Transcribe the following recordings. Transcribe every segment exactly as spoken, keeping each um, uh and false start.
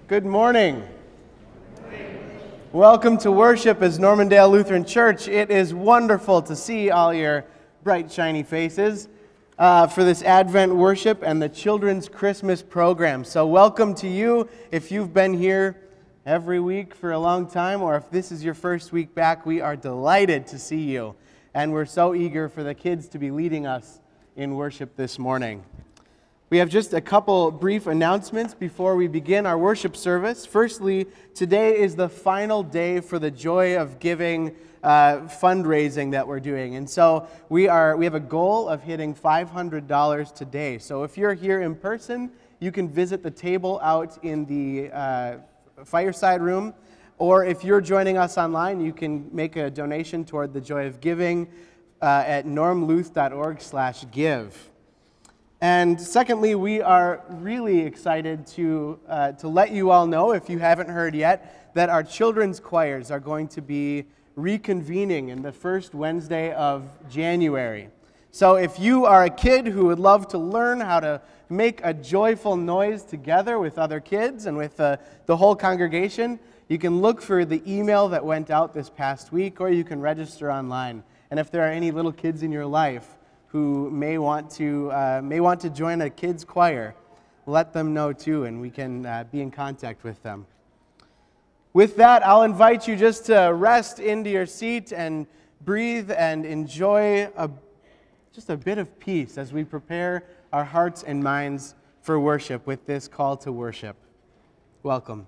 Good morning. Welcome to worship as Normandale Lutheran Church. It is wonderful to see all your bright, shiny faces uh, for this Advent worship and the Children's Christmas program. So welcome to you. If you've been here every week for a long time, or if this is your first week back, we are delighted to see you. And we're so eager for the kids to be leading us in worship this morning. We have just a couple brief announcements before we begin our worship service. Firstly, today is the final day for the Joy of Giving uh, fundraising that we're doing. And so we are we have a goal of hitting five hundred dollars today. So if you're here in person, you can visit the table out in the uh, fireside room. Or if you're joining us online, you can make a donation toward the Joy of Giving uh, at normluth.org slash give. And secondly, we are really excited to uh, to let you all know, if you haven't heard yet, that our children's choirs are going to be reconvening in the first Wednesday of January. So if you are a kid who would love to learn how to make a joyful noise together with other kids and with uh, the whole congregation, you can look for the email that went out this past week, or you can register online. And if there are any little kids in your life who may want to uh, may want to join a kids choir, let them know too, and we can uh, be in contact with them. With that, I'll invite you just to rest into your seat and breathe and enjoy a, just a bit of peace as we prepare our hearts and minds for worship with this call to worship. Welcome.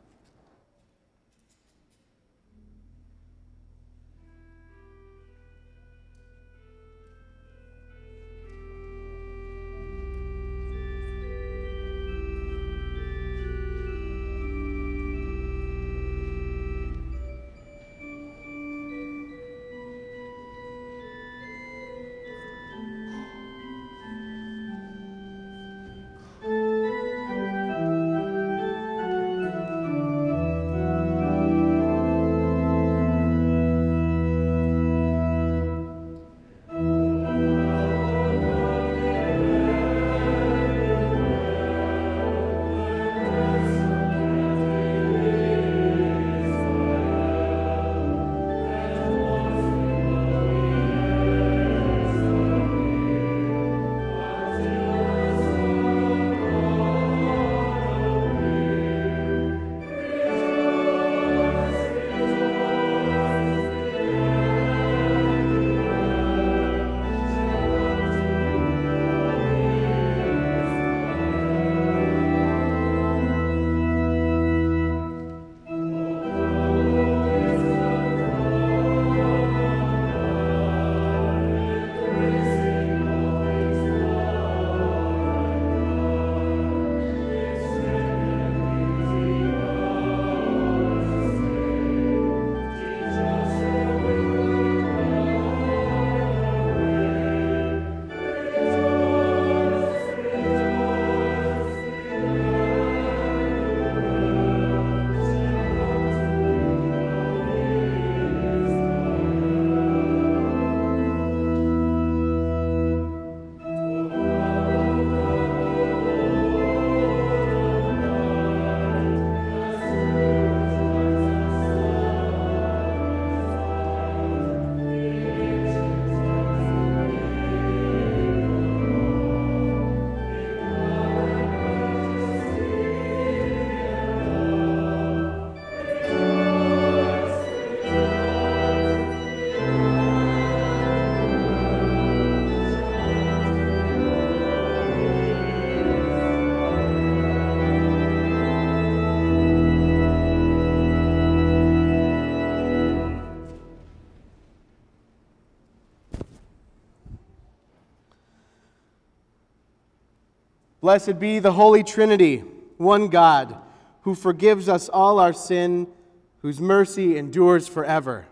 Blessed be the Holy Trinity, one God, who forgives us all our sin, whose mercy endures forever.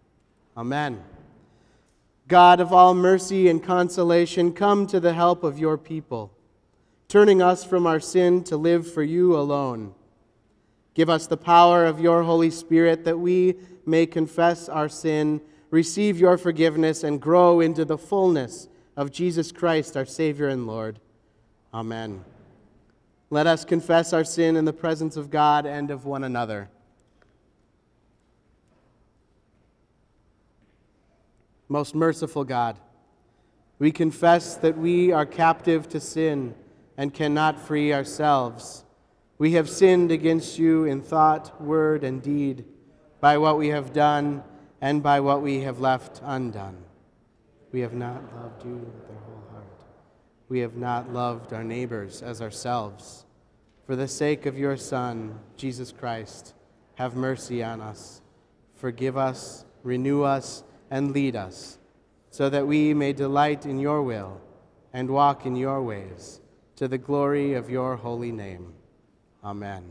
Amen. God of all mercy and consolation, come to the help of your people, turning us from our sin to live for you alone. Give us the power of your Holy Spirit that we may confess our sin, receive your forgiveness, and grow into the fullness of Jesus Christ, our Savior and Lord. Amen. Let us confess our sin in the presence of God and of one another. Most merciful God, we confess that we are captive to sin and cannot free ourselves. We have sinned against you in thought, word, and deed, by what we have done and by what we have left undone. We have not loved you with our whole heart. We have not loved our neighbors as ourselves. For the sake of your Son, Jesus Christ, have mercy on us. Forgive us, renew us, and lead us, so that we may delight in your will and walk in your ways, to the glory of your holy name. Amen.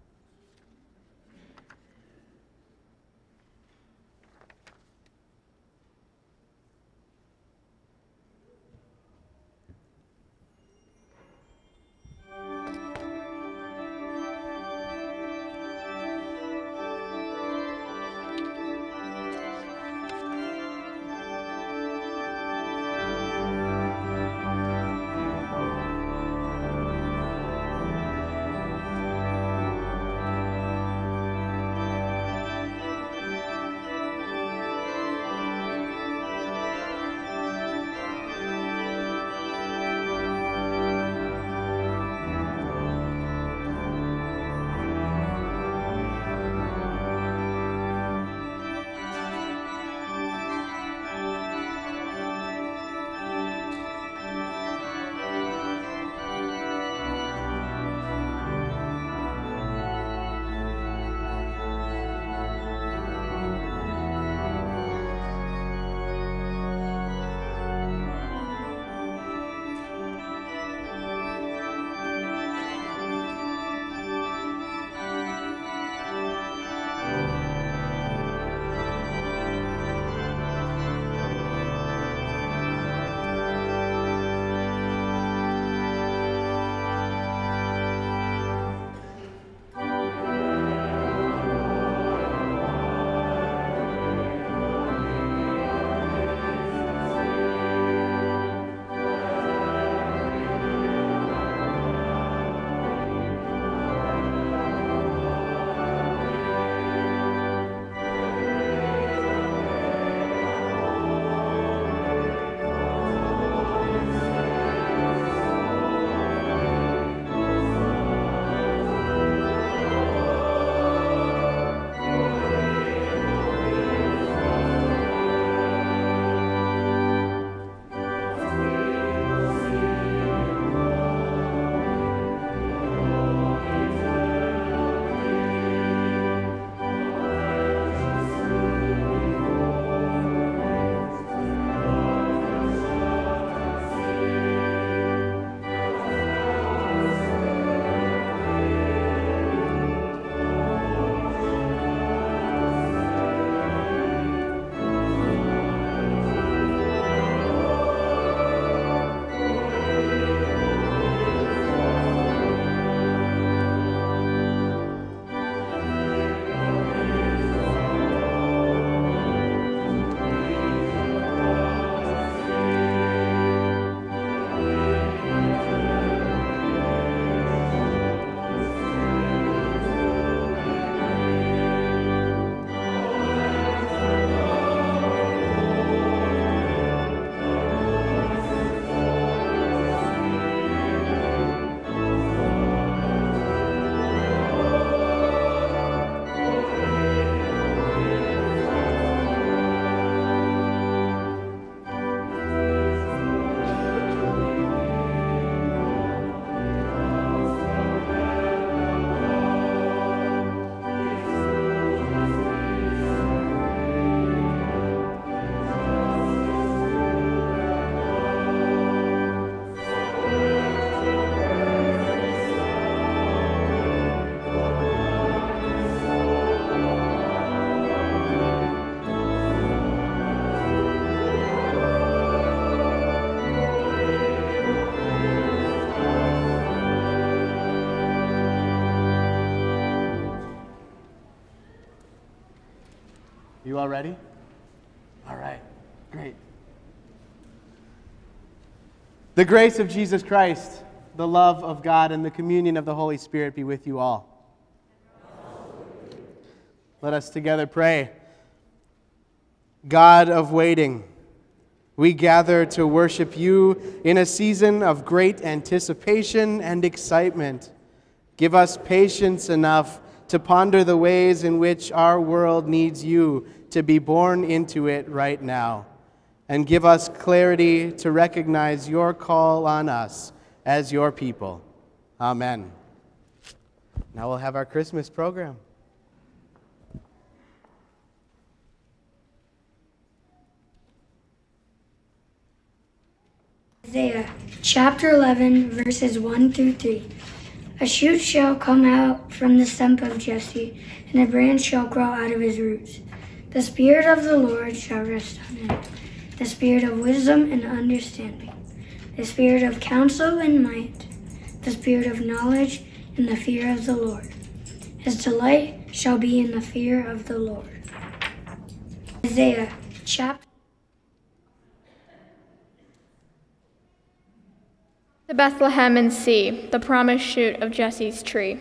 You all ready? All right, great. The grace of Jesus Christ the love of God and the communion of the Holy Spirit be with you all. Let us together pray. God of waiting, we gather to worship you in a season of great anticipation and excitement. Give us patience enough to ponder the ways in which our world needs you to be born into it right now. And give us clarity to recognize your call on us as your people. Amen. Now we'll have our Christmas program. Isaiah chapter eleven, verses one through three. A shoot shall come out from the stump of Jesse, and a branch shall grow out of his roots. The Spirit of the Lord shall rest on him, the Spirit of wisdom and understanding, the Spirit of counsel and might, the Spirit of knowledge and the fear of the Lord. His delight shall be in the fear of the Lord. Isaiah chapter To Bethlehem and see the promised shoot of Jesse's tree.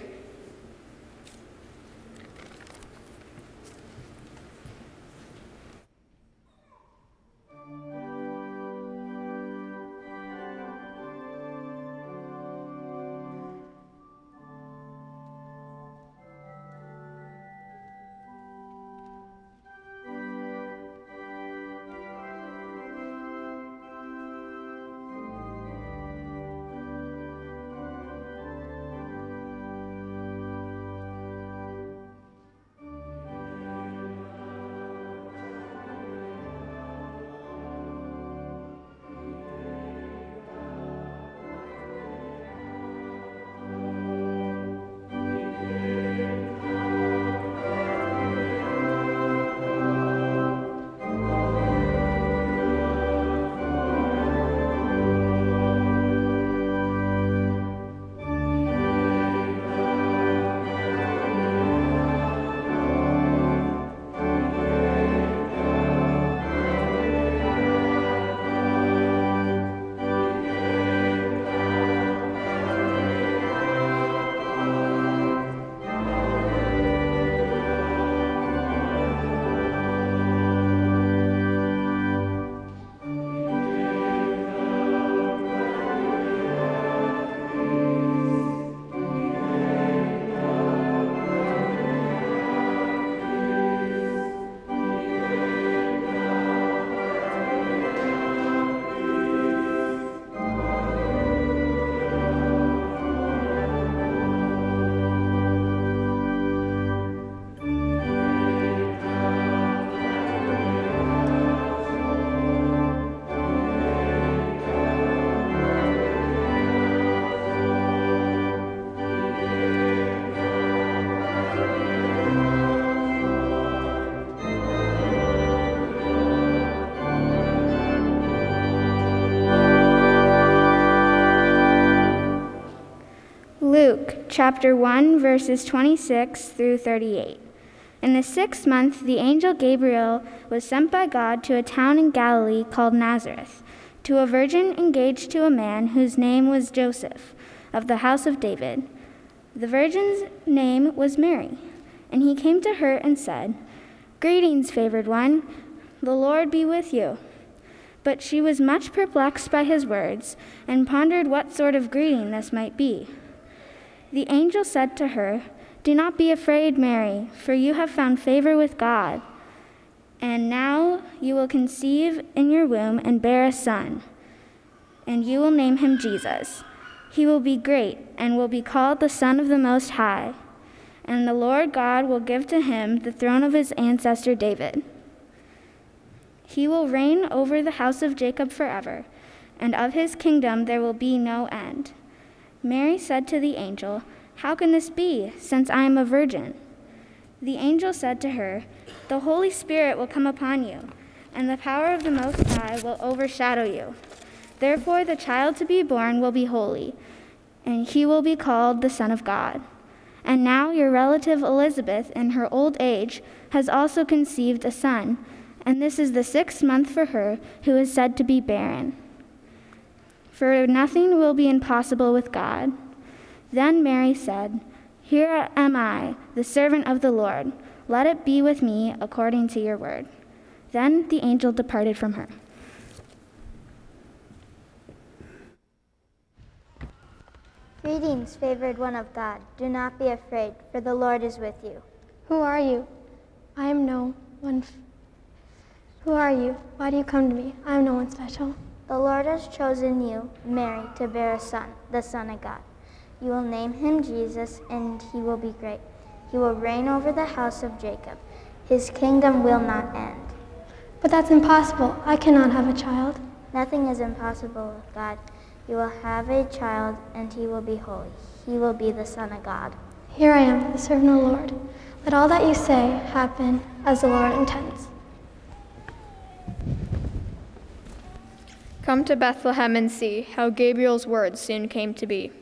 Luke chapter one, verses twenty-six through thirty-eight. In the sixth month, the angel Gabriel was sent by God to a town in Galilee called Nazareth, to a virgin engaged to a man whose name was Joseph, of the house of David. The virgin's name was Mary, and he came to her and said, "Greetings, favored one, the Lord be with you." But she was much perplexed by his words, and pondered what sort of greeting this might be. The angel said to her, "Do not be afraid, Mary, for you have found favor with God. And now you will conceive in your womb and bear a son, and you will name him Jesus. He will be great and will be called the Son of the Most High. And the Lord God will give to him the throne of his ancestor David. He will reign over the house of Jacob forever, and of his kingdom there will be no end." Mary said to the angel, "How can this be, since I am a virgin?" The angel said to her, "The Holy Spirit will come upon you, and the power of the Most High will overshadow you. Therefore the child to be born will be holy, and he will be called the Son of God. And now your relative Elizabeth, in her old age, has also conceived a son, and this is the sixth month for her who is said to be barren. for nothing will be impossible with God." Then Mary said, "Here am I, the servant of the Lord. Let it be with me according to your word." Then the angel departed from her. Greetings, favored one of God. Do not be afraid, for the Lord is with you. Who are you? I am no one. F- Who are you? Why do you come to me? I am no one special. The Lord has chosen you, Mary, to bear a son, the Son of God. You will name him Jesus, and he will be great. He will reign over the house of Jacob. His kingdom will not end. But that's impossible. I cannot have a child. Nothing is impossible with God. You will have a child, and he will be holy. He will be the Son of God. Here I am, the servant of the Lord. Let all that you say happen as the Lord intends. Come to Bethlehem and see how Gabriel's words soon came to be.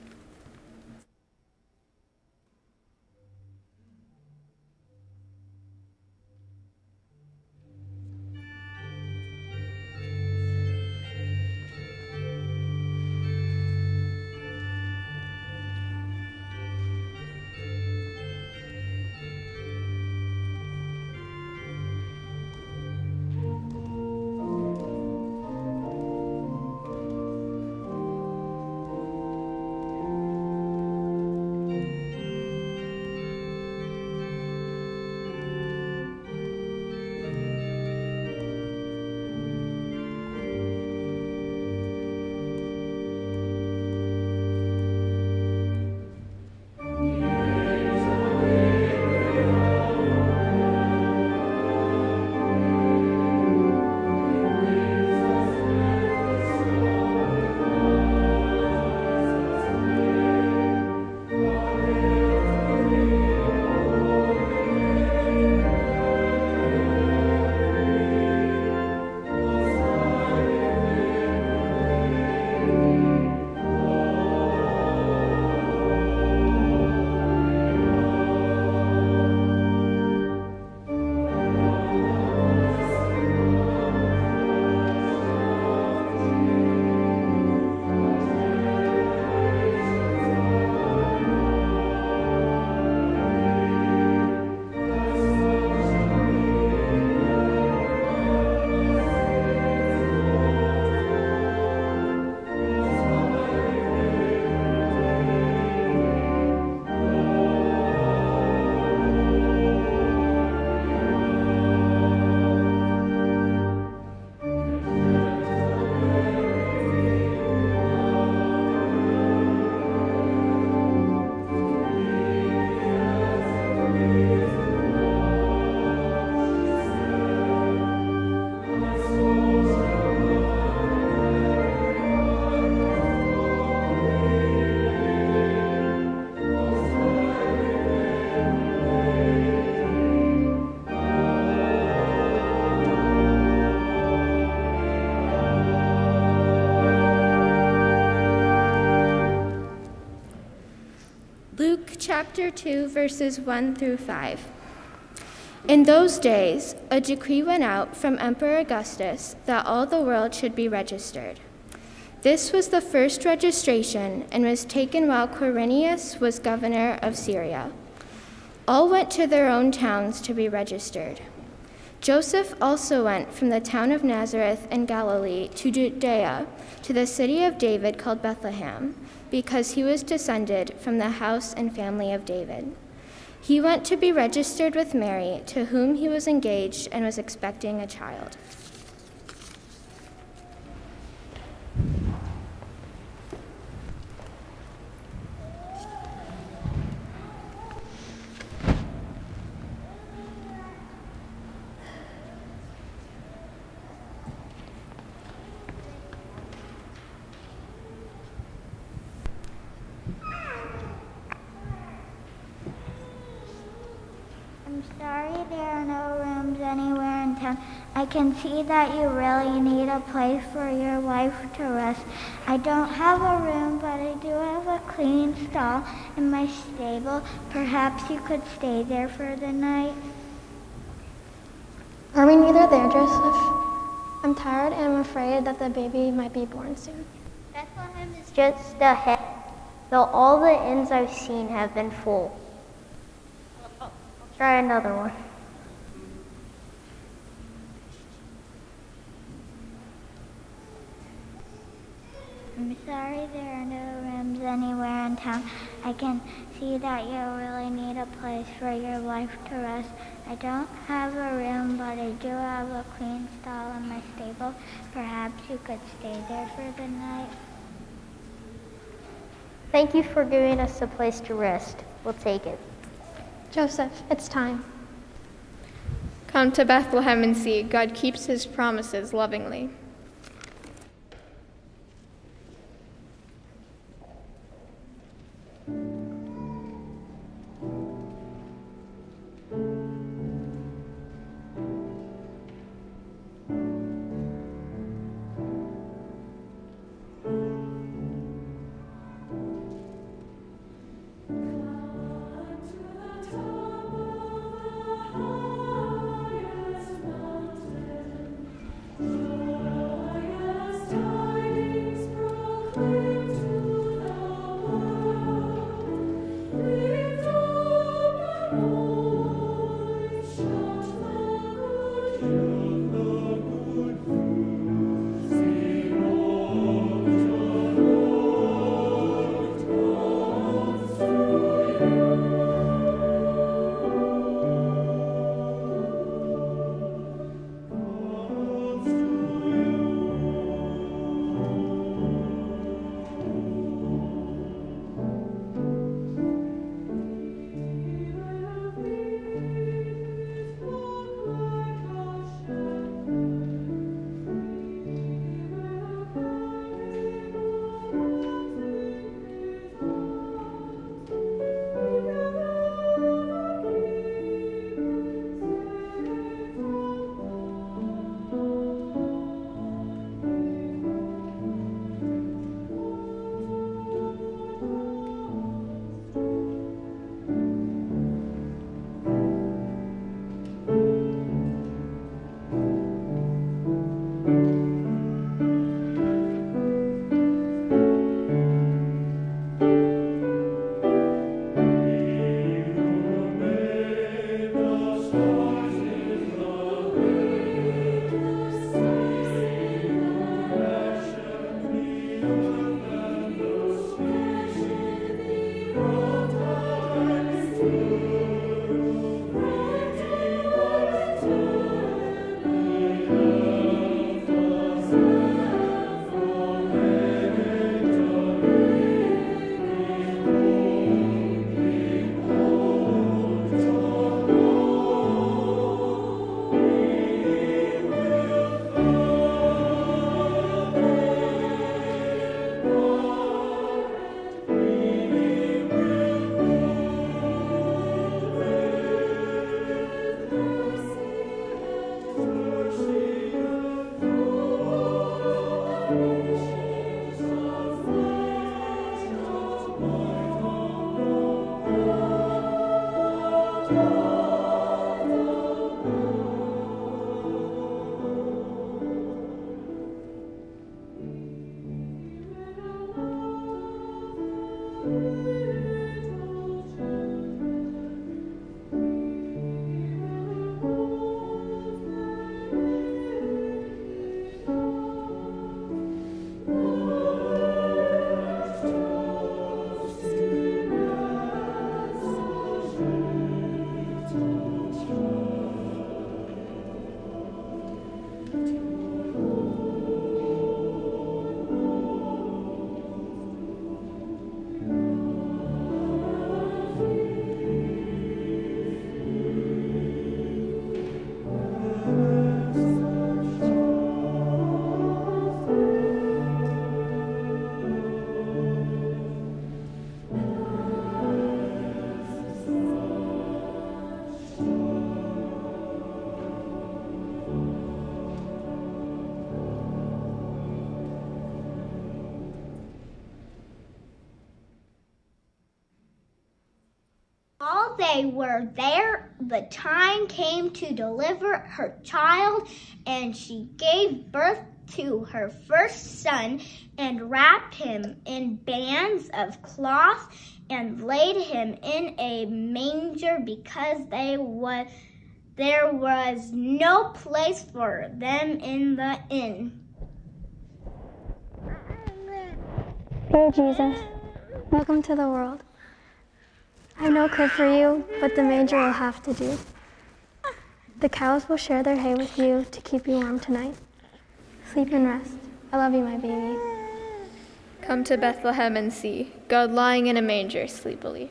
Luke chapter two, verses one through five. In those days, a decree went out from Emperor Augustus that all the world should be registered. This was the first registration and was taken while Quirinius was governor of Syria. All went to their own towns to be registered. Joseph also went from the town of Nazareth in Galilee to Judea, to the city of David called Bethlehem, because he was descended from the house and family of David. He went to be registered with Mary, to whom he was engaged and was expecting a child. I'm sorry there are no rooms anywhere in town. I can see that you really need a place for your wife to rest. I don't have a room, but I do have a clean stall in my stable. Perhaps you could stay there for the night. Are we neither there, Joseph? I'm tired and I'm afraid that the baby might be born soon. Bethlehem is just ahead, though all the inns I've seen have been full. I'll try another one. I'm sorry there are no rooms anywhere in town. I can see that you really need a place for your wife to rest. I don't have a room, but I do have a clean stall in my stable. Perhaps you could stay there for the night. Thank you for giving us a place to rest. We'll take it. Joseph, it's time. Come to Bethlehem and see. God keeps his promises lovingly. While they were there, the time came to deliver her child, and she gave birth to her first son and wrapped him in bands of cloth and laid him in a manger because they was, there was no place for them in the inn. Dear Jesus, welcome to the world. I have no crib for you, but the manger will have to do. The cows will share their hay with you to keep you warm tonight. Sleep and rest. I love you, my baby. Come to Bethlehem and see God lying in a manger sleepily.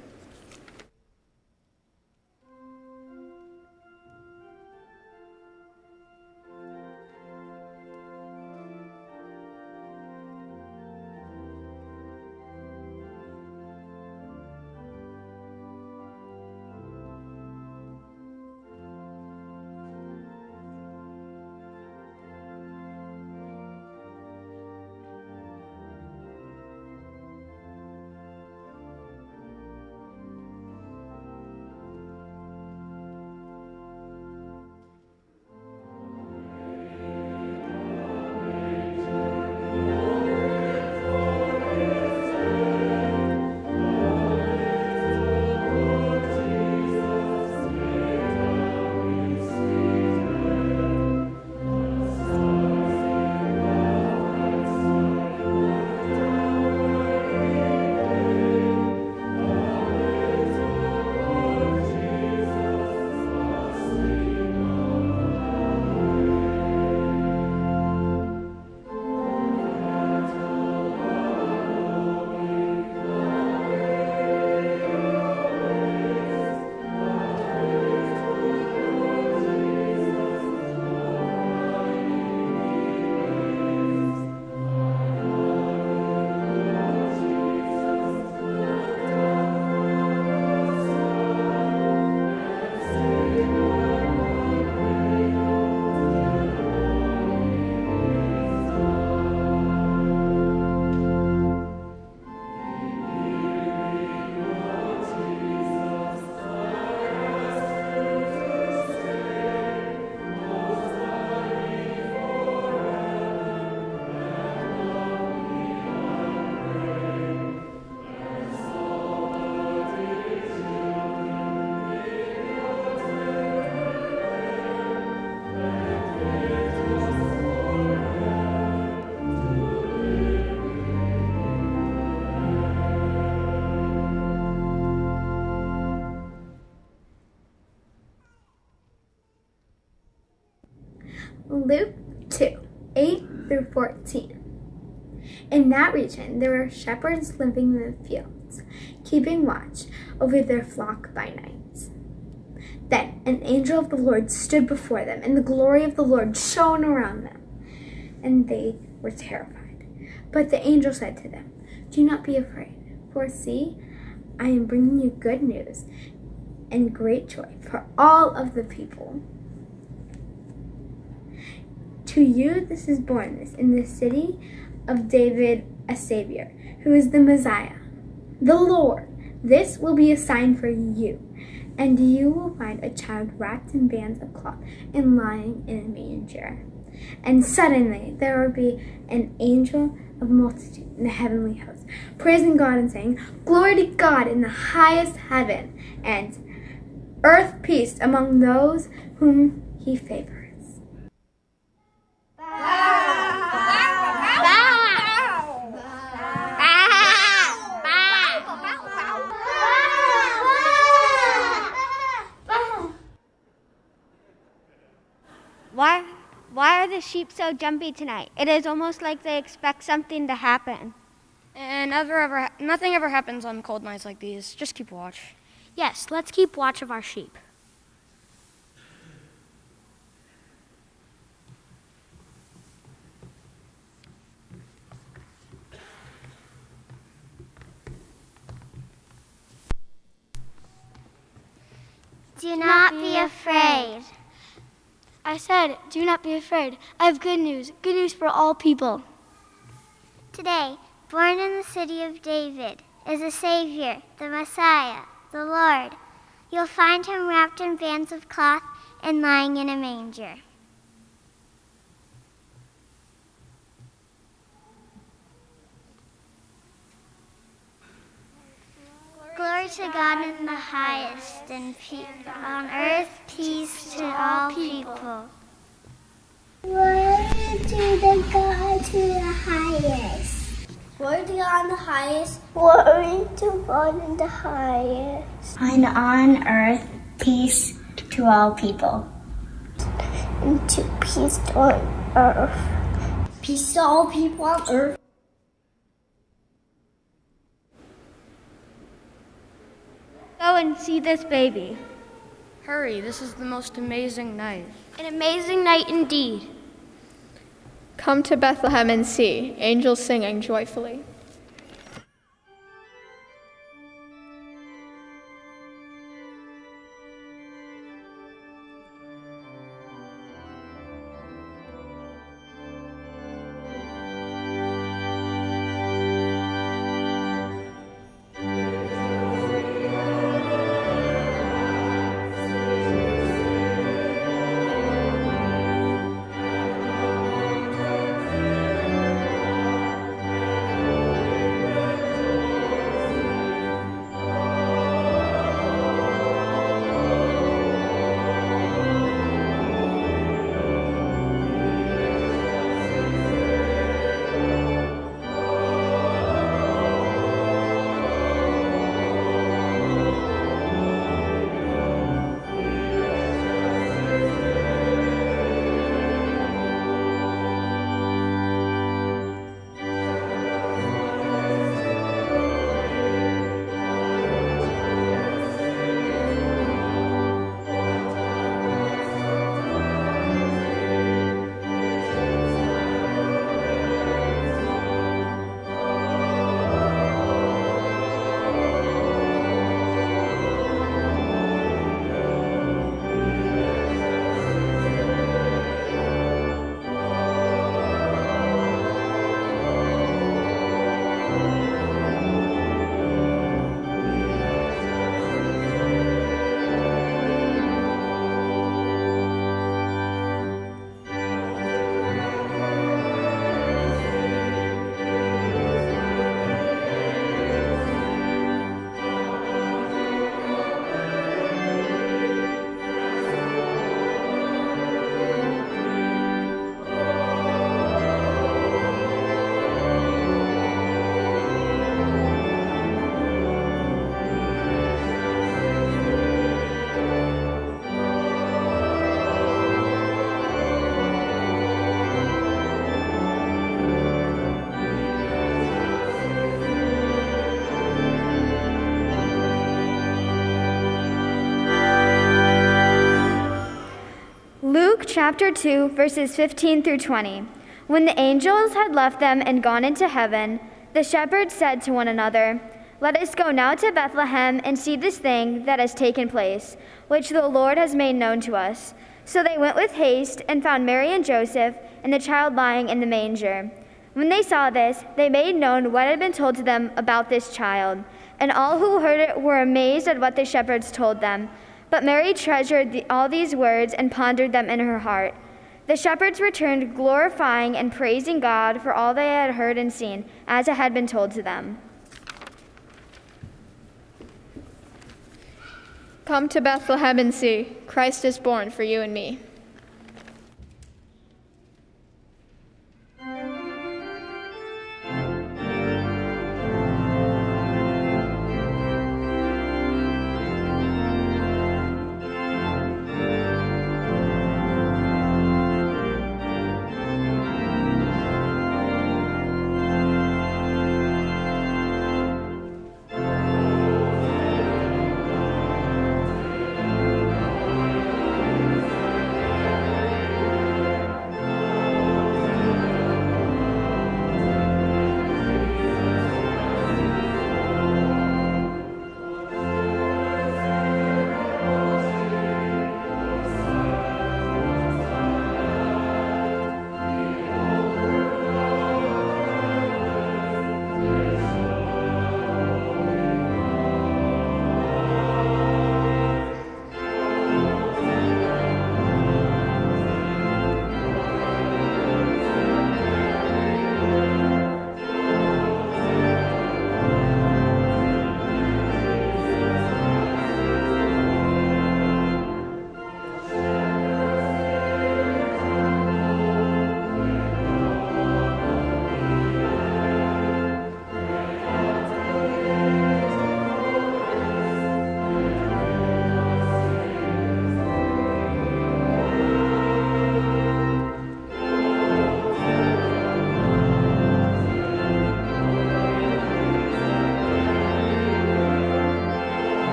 Luke two, eight through fourteen. In that region there were shepherds living in the fields, keeping watch over their flock by night. Then an angel of the Lord stood before them, and the glory of the Lord shone around them, and they were terrified. But the angel said to them, "Do not be afraid, for see, I am bringing you good news and great joy for all of the people. To you this is born this in the city of David a Savior, who is the Messiah, the Lord. This will be a sign for you, and you will find a child wrapped in bands of cloth and lying in a manger." And suddenly there will be an angel of multitude in the heavenly host, praising God and saying, "Glory to God in the highest heaven, and earth peace among those whom he favors." Why, why are the sheep so jumpy tonight? It is almost like they expect something to happen. And never ever, nothing ever happens on cold nights like these. Just keep watch. Yes, let's keep watch of our sheep. Do not be afraid. I said, do not be afraid. I have good news, good news for all people. Today, born in the city of David, is a Savior, the Messiah, the Lord. You'll find him wrapped in bands of cloth and lying in a manger. to God in the highest, and pe- on earth peace to all people. Glory to the God to the highest. Glory to God in the highest. Glory to God in the highest. And on earth peace to all people. And to peace on earth. Peace to all people on earth. Go and see this baby. Hurry, this is the most amazing night. An amazing night indeed. Come to Bethlehem and see, angels singing joyfully. Luke chapter two, verses fifteen through twenty. When the angels had left them and gone into heaven, the shepherds said to one another, "Let us go now to Bethlehem and see this thing that has taken place, which the Lord has made known to us." So they went with haste and found Mary and Joseph and the child lying in the manger. When they saw this, they made known what had been told to them about this child. And all who heard it were amazed at what the shepherds told them. But Mary treasured the, all these words and pondered them in her heart. The shepherds returned, glorifying and praising God for all they had heard and seen, as it had been told to them. Come to Bethlehem and see, Christ is born for you and me.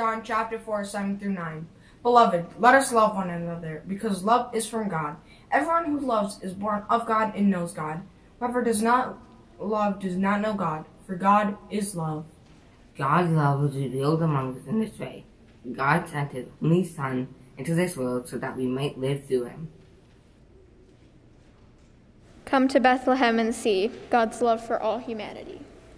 John chapter four, seven through nine. Beloved, let us love one another, because love is from God. Everyone who loves is born of God and knows God. Whoever does not love does not know God, for God is love. God's love was revealed among us in this way. God sent his only Son into this world so that we might live through him. Come to Bethlehem and see God's love for all humanity.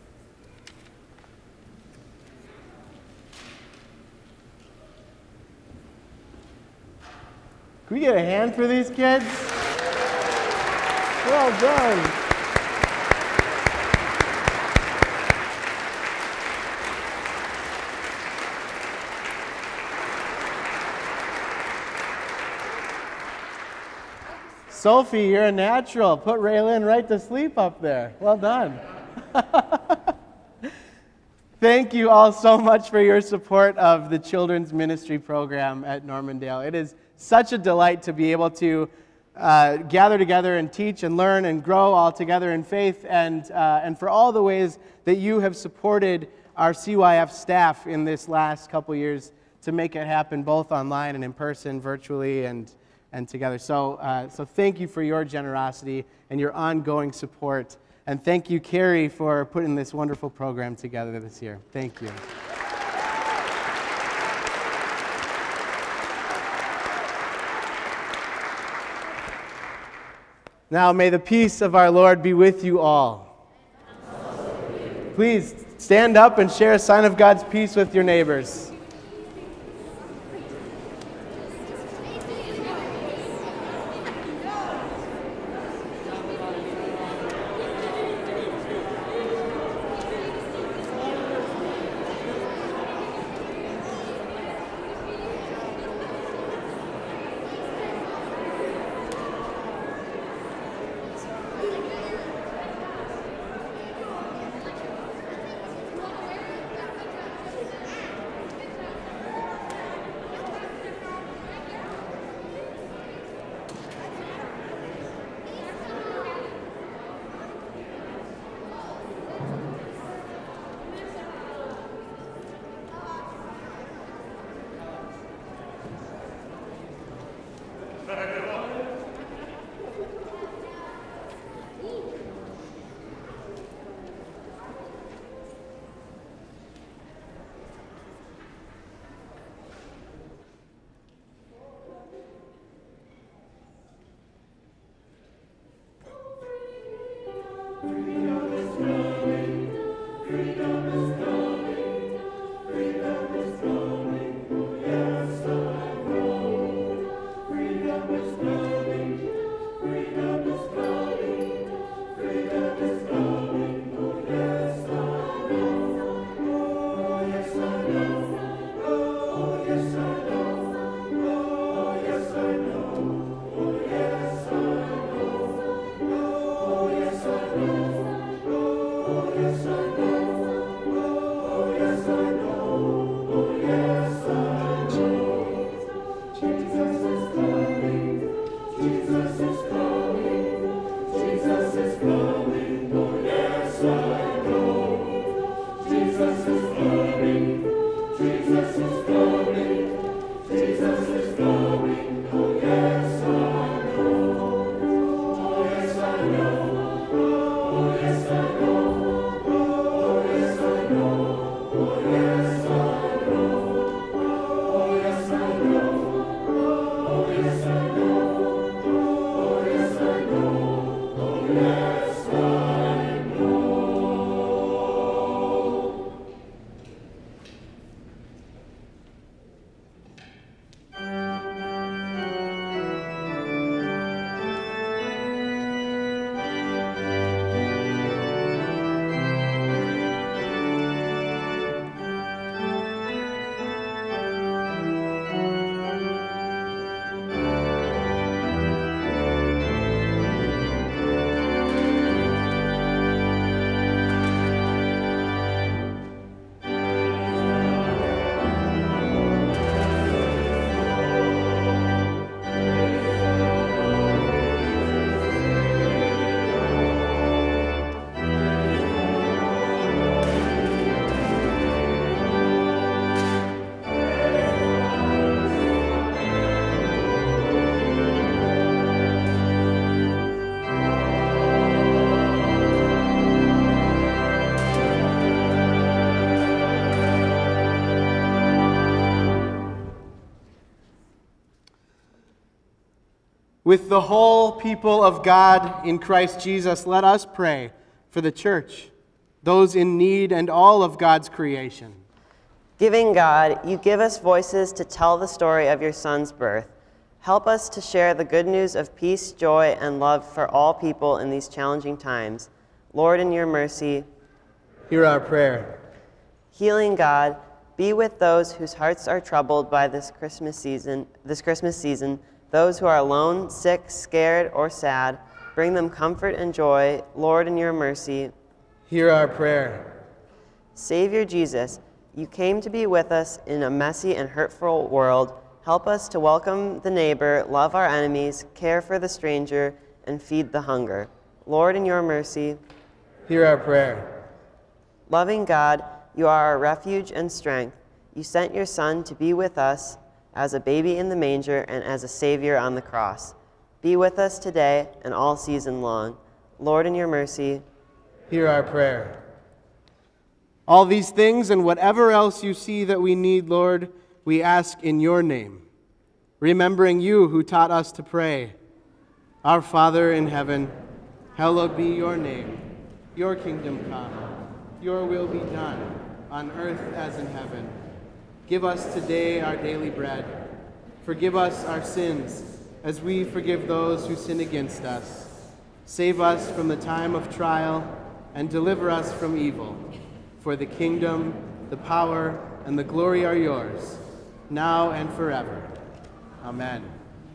Can we get a hand for these kids? Well done. Sophie, you're a natural. Put Raylan right to sleep up there. Well done. Thank you all so much for your support of the children's ministry program at Normandale. It is such a delight to be able to uh, gather together and teach and learn and grow all together in faith, and, uh, and for all the ways that you have supported our C Y F staff in this last couple years to make it happen both online and in person, virtually, and and together. So, uh, so thank you for your generosity and your ongoing support. And thank you, Carrie, for putting this wonderful program together this year. Thank you. Now, may the peace of our Lord be with you all. Please stand up and share a sign of God's peace with your neighbors. With the whole people of God in Christ Jesus, let us pray for the church, those in need, and all of God's creation. Giving God, you give us voices to tell the story of your Son's birth. Help us to share the good news of peace, joy, and love for all people in these challenging times. Lord, in your mercy, hear our prayer. Healing God, be with those whose hearts are troubled by this Christmas season, this Christmas season, those who are alone, sick, scared, or sad. Bring them comfort and joy. Lord, in your mercy, hear our prayer. Savior Jesus, you came to be with us in a messy and hurtful world. Help us to welcome the neighbor, love our enemies, care for the stranger, and feed the hunger. Lord, in your mercy, hear our prayer. Loving God, you are our refuge and strength. You sent your Son to be with us as a baby in the manger and as a Savior on the cross. Be with us today and all season long. Lord, in your mercy, hear our prayer. All these things and whatever else you see that we need, Lord, we ask in your name, remembering you who taught us to pray. Our Father in heaven, hallowed be your name. Your kingdom come. Your will be done on earth as in heaven. Give us today our daily bread. Forgive us our sins, as we forgive those who sin against us. Save us from the time of trial, and deliver us from evil. For the kingdom, the power, and the glory are yours, now and forever. Amen.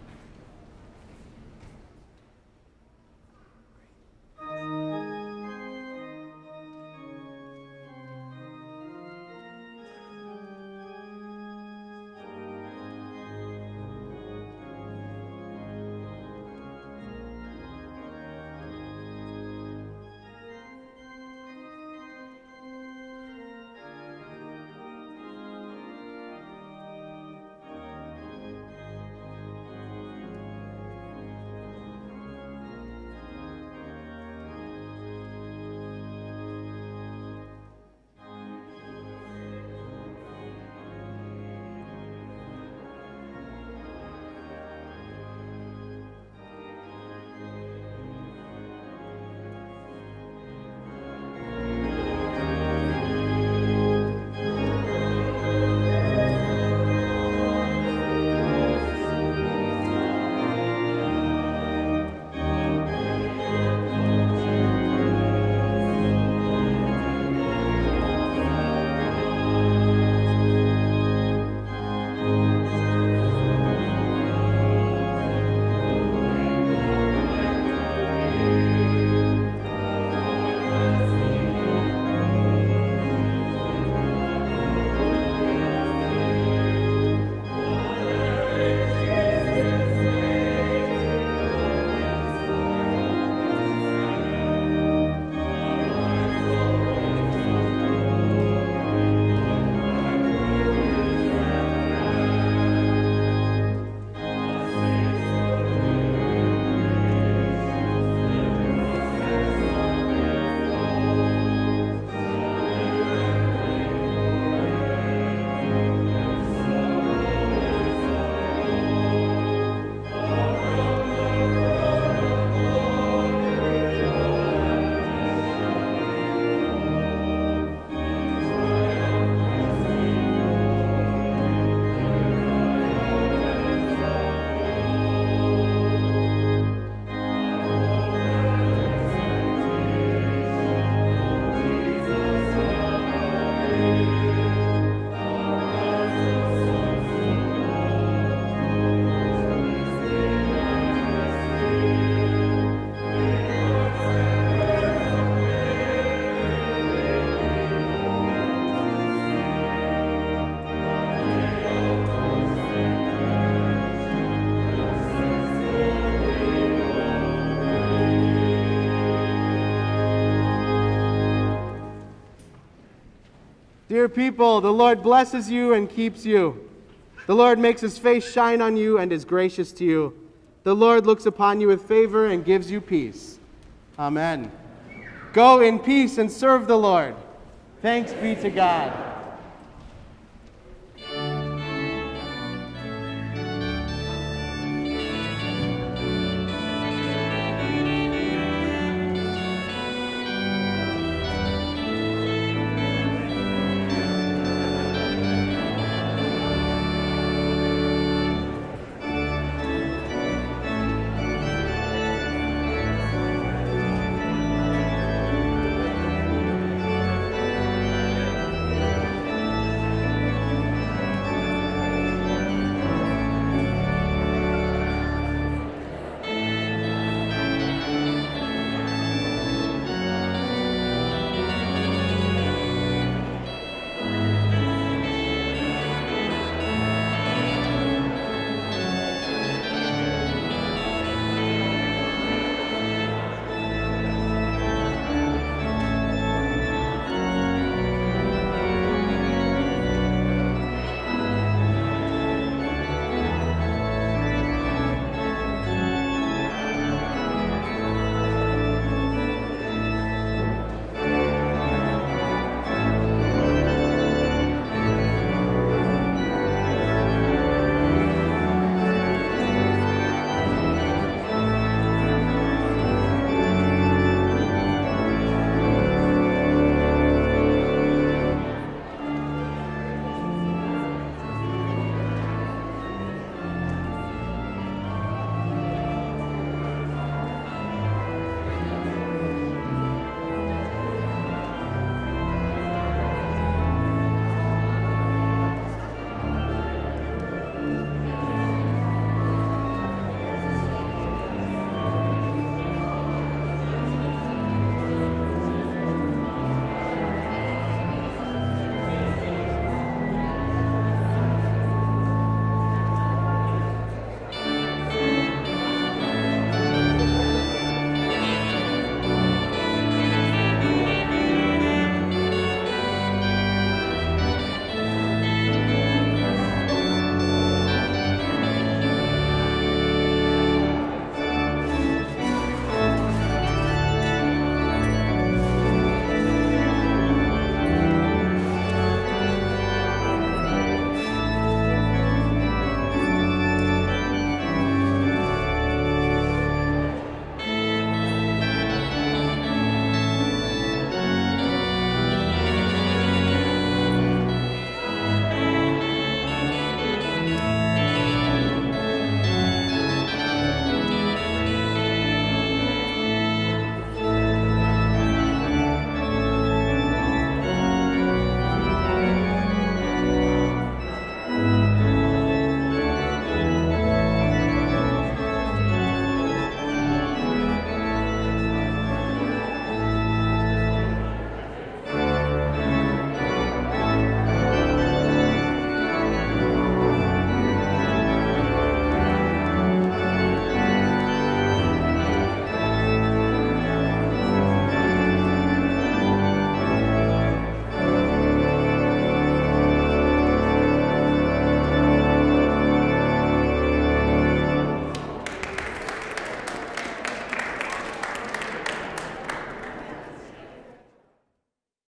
Dear people, the Lord blesses you and keeps you. The Lord makes his face shine on you and is gracious to you. The Lord looks upon you with favor and gives you peace. Amen. Go in peace and serve the Lord. Thanks be to God.